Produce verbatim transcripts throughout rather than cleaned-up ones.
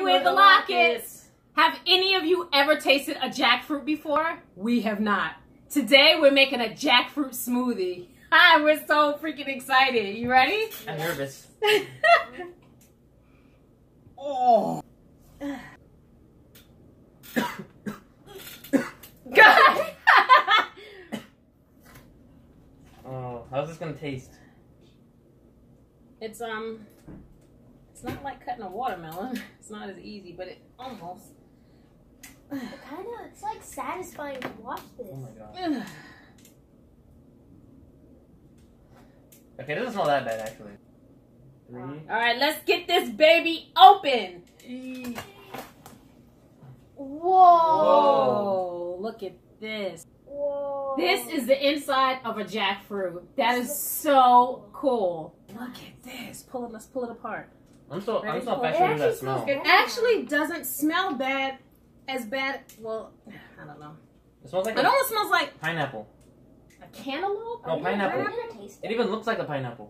with the Lockets. Have any of you ever tasted a jackfruit before? We have not. Today we're making a jackfruit smoothie. Hi, we're so freaking excited. You ready? I'm nervous. Oh. God. Oh, how's this gonna taste? It's um, it's not like cutting a watermelon. It's not as easy, but it almost. It kind of, it's like satisfying to watch this. Oh my god. Okay, it doesn't smell that bad actually. Three. All right, let's get this baby open. Whoa. Whoa! Look at this. Whoa. This is the inside of a jackfruit. That is so cool. Look at this. Pull it. Let's pull it apart. I'm so Ready? I'm so It fascinated with that actually smell. smells It actually doesn't smell bad. As bad. Well, I don't know. It smells like It a almost smells like pineapple. a cantaloupe. No, pineapple. I'm gonna taste It it. even looks like a pineapple.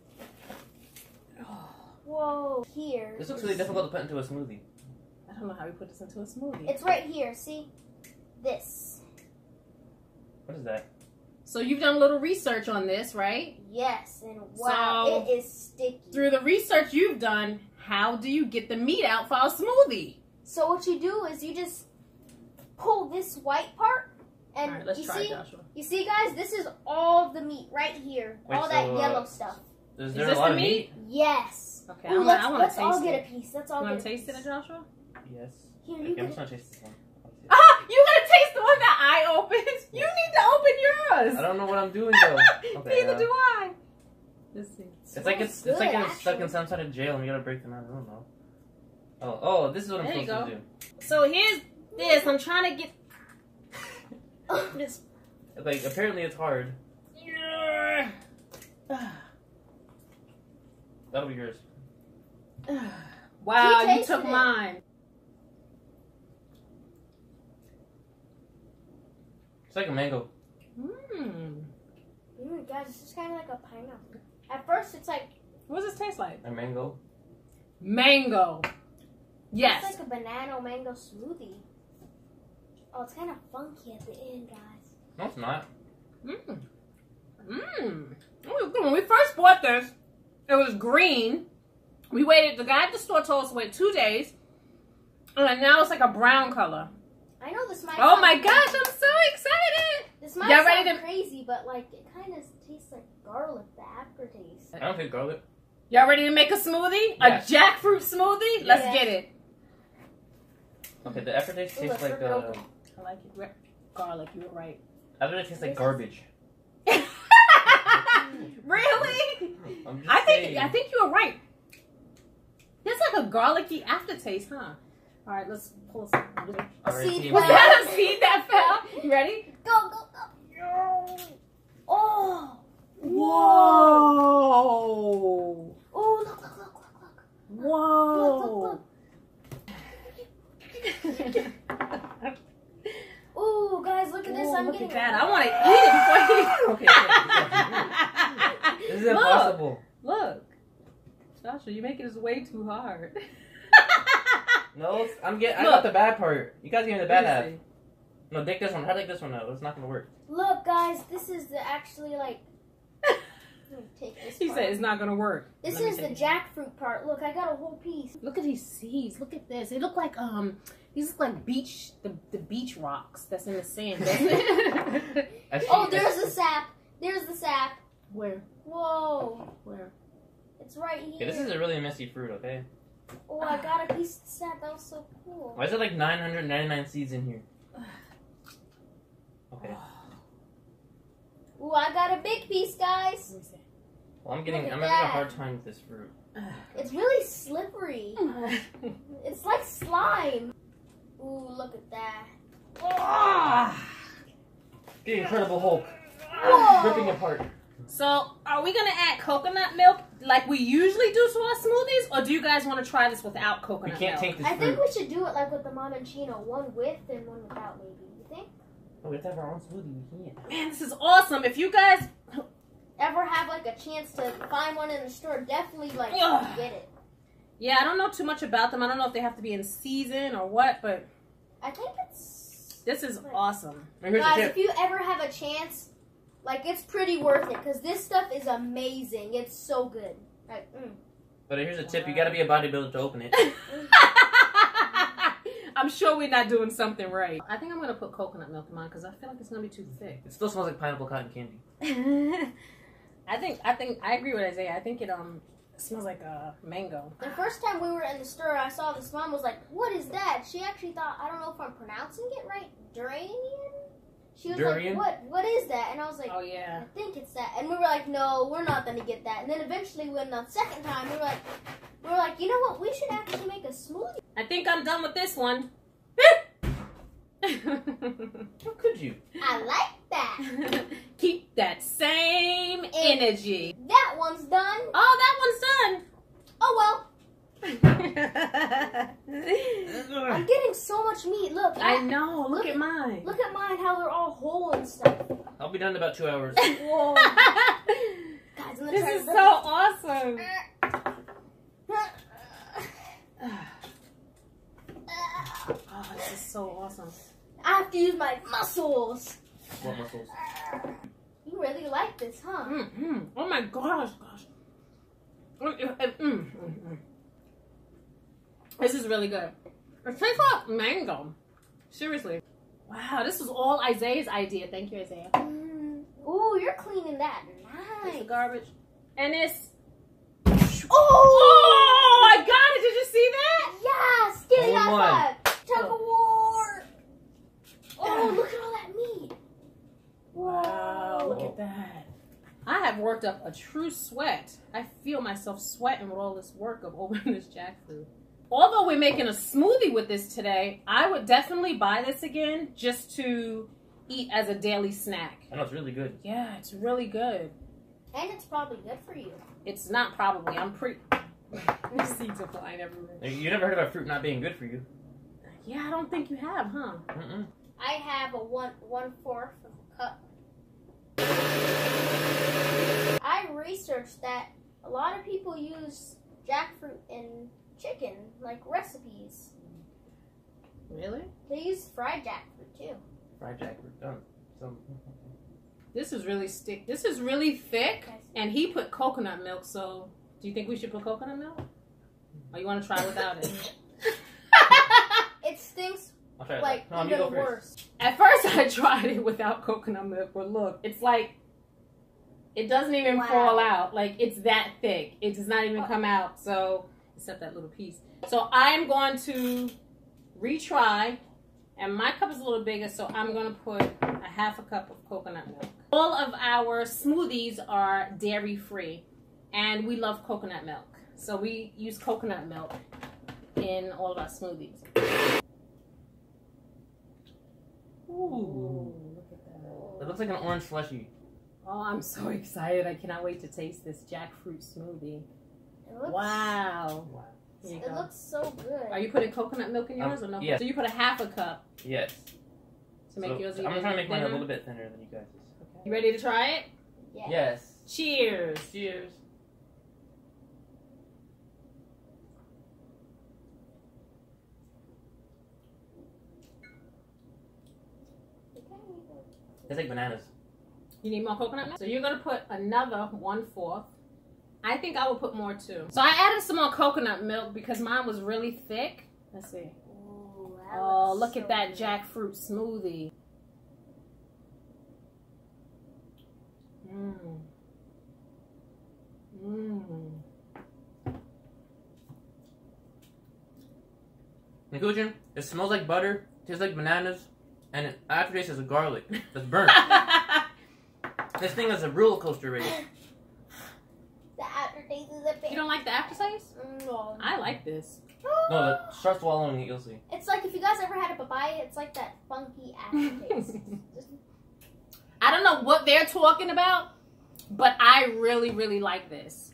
Whoa. Here. This looks really difficult to put into a smoothie. I don't know how we put this into a smoothie. It's right here. See? This. What is that? So you've done a little research on this, right? Yes. And wow, So- it is sticky. Through the research you've done, how do you get the meat out for a smoothie? So what you do is you just pull this white part, and All right, let's you try, see, Joshua. you see, guys, this is all the meat right here, Wait, all that so, uh, yellow stuff. Is Is there this a lot the of meat? meat? Yes. Okay, Ooh, I wanna, let's I wanna let's taste all it. get a piece. Let's all You want get to a taste piece. it, Joshua? Yes. Here, you Okay, I'm can. just gonna taste this one. Ah, you gotta taste the one that I opened. You need to open yours. I don't know what I'm doing though. Okay, Neither uh, do I. Let's see. It's like it's Smells it's like good, it's stuck in actually. some sort of jail and we gotta break them out. I don't know. Oh, oh, this is what I'm There you supposed to go. do. So here's this. I'm trying to get this. Like apparently it's hard. That'll be yours. Wow, He you tasted took it. mine. It's like a mango. Mmm. Mm, guys, this is kind of like a pineapple. At first, it's like What does this taste like? A mango. Mango. Yes. it's like a banana mango smoothie. Oh, it's kind of funky at the end, guys. No, it's not. Mmm. Mmm. When we first bought this, it was green. We waited, the guy at the store told us to wait two days. And now it's like a brown color. I know this might. Oh sound- my gosh, I'm so excited. This might Y'all sound ready to- crazy, but like it kind of tastes like garlic. The aftertaste. I don't think garlic. Y'all ready to make a smoothie? Yes. A jackfruit smoothie? Let's Yeah. get it. Okay, the aftertaste Ooh, tastes that's like real uh, good. I like it. Re- Garlic, you were right. aftertaste tastes like garbage. Really? I'm just I think saying. I think you were right. It's like a garlicky aftertaste, huh? All right, let's pull some. All right, See, team. Was that a seed that fell? You ready? Go, go, go. Oh. Whoa! Oh, look, look, look, look, look. Whoa! Look, look, look. Ooh, guys, look at this. Ooh, I'm look getting at that! I want to eat it before Okay, okay, this is Look. impossible. you. Look, Joshua, you making this way too hard. No, it's- I'm getting. I Look. got the bad part. You guys gave me the bad half. Let me see. No, take this one. Try to take this one out. It's not gonna work. Look, guys, this is the actually like. Let me take this. He part. said it's not gonna work. This Let me is the take it. jackfruit part. Look, I got a whole piece. Look at these seeds. Look at this. They look like um. These look like beach the, the beach rocks that's in the sand. Doesn't it? I see- Oh, I there's see- the sap. There's the sap. Where? Whoa, Where? it's right here. Okay, this is a really messy fruit. Okay. Oh, I got a piece of the sap. That was so cool. Why is there like nine hundred ninety-nine seeds in here? Okay. Ooh, I got a big piece, guys. Let me see. Well, I'm getting. Look at I'm having a that. hard time with this fruit. It's really slippery. It's like slime. Ooh, look at that. Ah! The Incredible Hulk Whoa. ripping apart. So, are we gonna add coconut milk like we usually do to our smoothies, or do you guys want to try this without We coconut can't milk? take this I fruit. think we should do it like with the Montalcino, one with and one without, maybe. You think? Oh, we have to have our own smoothie. We can't. Man, this is awesome. If you guys, Ever have like a chance to find one in the store? Definitely like Ugh. get it. Yeah, I don't know too much about them. I don't know if they have to be in season or what, but I think it's... this is awesome. Guys, if you ever have a chance, like, it's pretty worth it, because this stuff is amazing. It's so good. Like, mm. But here's a tip. You gotta be a bodybuilder to open it. I'm sure we're not doing something right. I think I'm going to put coconut milk in mine because I feel like it's going to be too thick. It still smells like pineapple cotton candy. I think, I think, I agree with Isaiah. I think it um smells like a uh, mango. The first time we were in the store, I saw this mom was like, what is that? She actually thought, I don't know if I'm pronouncing it right, durian? She was Durian? like, what? What is that? And I was like, oh yeah, I think it's that. And we were like, no, we're not going to get that. And then eventually when the second time, we were like, we were like, you know what? We should actually make a smoothie. I think I'm done with this one. How could you? I like that. Keep that same energy. That one's done. Oh, that one's done. Oh, well. I'm getting so much meat. Look. I know. Look, look at mine. Look at mine, how they're all whole and stuff. I'll be done in about two hours. Whoa. Guys, I'm This try is to so awesome. Oh, this is so awesome. I have to use my muscles. What muscles? You really like this, huh? Mm-hmm. Oh my gosh, gosh. Mm, mm, mm, mm. This is really good. It tastes like mango. Seriously. Wow, this was all Isaiah's idea. Thank you, Isaiah. Mm. Ooh, you're cleaning that It's the nice. garbage. And it's... Oh! Oh, I got it. Did you see that? Yes! Give me Only that one. five. Tug of war. Oh, look at all that meat. Wow, Whoa. look at that. I have worked up a true sweat. I feel myself sweating with all this work of opening this jackfruit. Although we're making a smoothie with this today, I would definitely buy this again just to eat as a daily snack. I know, it's really good. Yeah, it's really good. And it's probably good for you. It's not probably. I'm pretty... The seeds are flying everywhere. You never heard about fruit not being good for you? Yeah, I don't think you have, huh? Mm-mm. I have a one one fourth of a cup. I researched that a lot of people use jackfruit in chicken, like recipes. Really? They use fried jackfruit too. Fried jackfruit. Done. Some. This is really stick. This is really thick, and he put coconut milk. So, do you think we should put coconut milk, or you want to try without it? It stinks I'll try it. like No, you even go first. worse. At first, I tried it without coconut milk, but look, it's like it doesn't even Wow. fall out. Like it's that thick. It does not even come out. So, except that little piece. So I'm going to retry, and my cup is a little bigger, so I'm going to put a half a cup of coconut milk. All of our smoothies are dairy free, and we love coconut milk. So we use coconut milk in all of our smoothies. Ooh, look at that. It looks like an orange slushy. Oh, I'm so excited. I cannot wait to taste this jackfruit smoothie. It looks, Wow. Wow. Here you It go. looks so good. Are you putting coconut milk in yours Um, or no? yeah. So you put a half a cup Yes. to make So, yours I'm even gonna try to make mine a thinner? little bit thinner than you guys'. Okay. You ready to try it? Yeah. Yes. Cheers. Cheers. It's like bananas. You need more coconut milk? So you're going to put another one-fourth. I think I will put more too. So I added some more coconut milk because mine was really thick. Let's see. Ooh, that Oh, looks look so at that good. jackfruit smoothie. Mmm. Mmm. Conclusion, it smells like butter, tastes like bananas, and it aftertaste is a garlic that's burnt. This thing is a roller coaster race. The aftertaste is a bit. You don't like the aftertaste? No. I like this. No, the, start swallowing it, you'll see. It's like if you guys ever had a papaya, it's like that funky aftertaste. I don't know what they're talking about, but I really, really like this.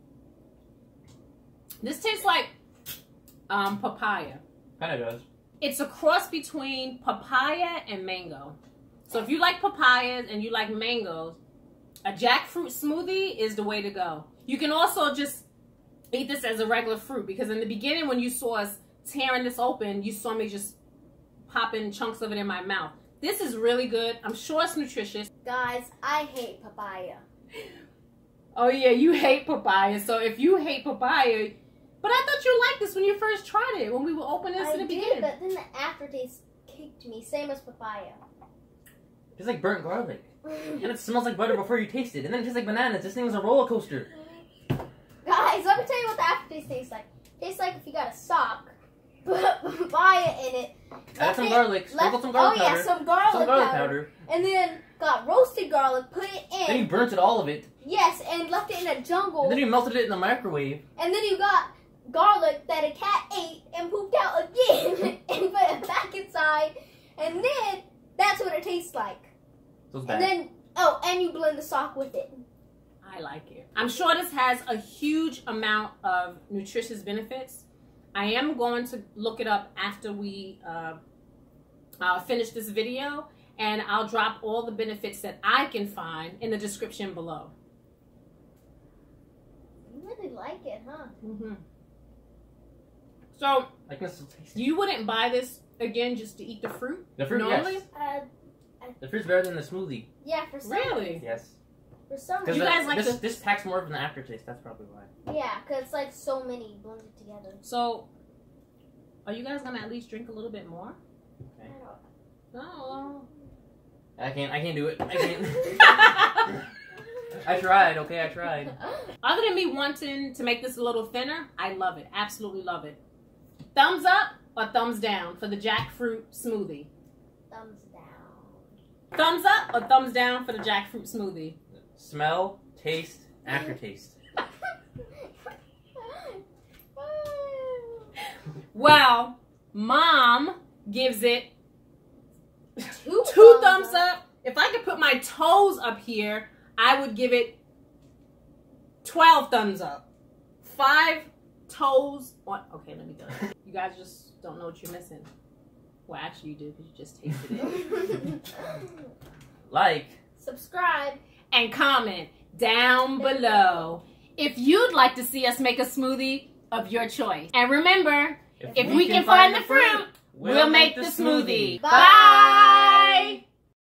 This tastes like um, papaya. Kinda does. It's a cross between papaya and mango. So if you like papayas and you like mangoes, a jackfruit smoothie is the way to go. You can also just eat this as a regular fruit, because in the beginning when you saw us tearing this open, you saw me just popping chunks of it in my mouth. This is really good. I'm sure it's nutritious. Guys, I hate papaya. Oh yeah, you hate papaya. So if you hate papaya, but I thought you liked this when you first tried it, when we were opening this I in the did, beginning. but then the aftertaste kicked me, same as papaya. It's like burnt garlic. And it smells like butter before you taste it. And then it tastes like bananas. This thing is a roller coaster. Guys, let me tell you what the aftertaste tastes like. It tastes like if you got a sock, put papaya in it. Add some it, garlic. Sprinkle left, some garlic oh, powder. yeah, some garlic, Some garlic powder. powder. And then got roasted garlic, put it in. Then you burnt it, all of it. Yes, and left it in a jungle. And then you melted it in the microwave. And then you got garlic that a cat ate and pooped out again and put it back inside. And then that's what it tastes like. So it's And bad. then, oh, and you blend the sock with it. I like it. I'm sure this has a huge amount of nutritious benefits. I am going to look it up after we uh, uh, finish this video, and I'll drop all the benefits that I can find in the description below. You really like it, huh? Mm-hmm. So, I can still taste it. you wouldn't buy this again just to eat the fruit? The fruit, normally? yes. Uh, The fruit's better than the smoothie. yeah, for some Really? reason. Yes. For some Because You reason. guys like this, the- this packs more of an aftertaste. That's probably why. Yeah, because it's like so many blended together. So, are you guys gonna at least drink a little bit more? I Okay. don't No. I can't. I can't do it. I can't. I tried. Okay, I tried. Other than me wanting to make this a little thinner, I love it. Absolutely love it. Thumbs up or thumbs down for the jackfruit smoothie? Thumbs down. Thumbs up or thumbs down for the jackfruit smoothie? Smell, taste, aftertaste. Well, Mom gives it Two, two thumbs up. If I could put my toes up here, I would give it twelve thumbs up. Five toes on. Okay, let me go. You guys just don't know what you're missing. Well, actually, you do because you just tasted it. Like, Subscribe. And comment down below if you'd like to see us make a smoothie of your choice. And remember, if, we, can, find the fruit, we'll make the smoothie. Bye!